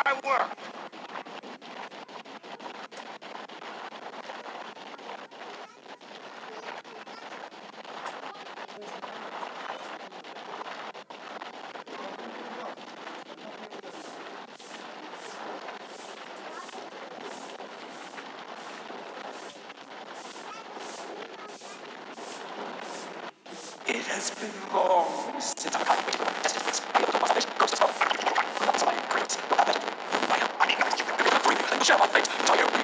my work. It has been long since I've gotten waiting for my tested fix. I don't want to go to the spot. I'm not somebody great. I mean, you can free me. Shut up, face. Tell you.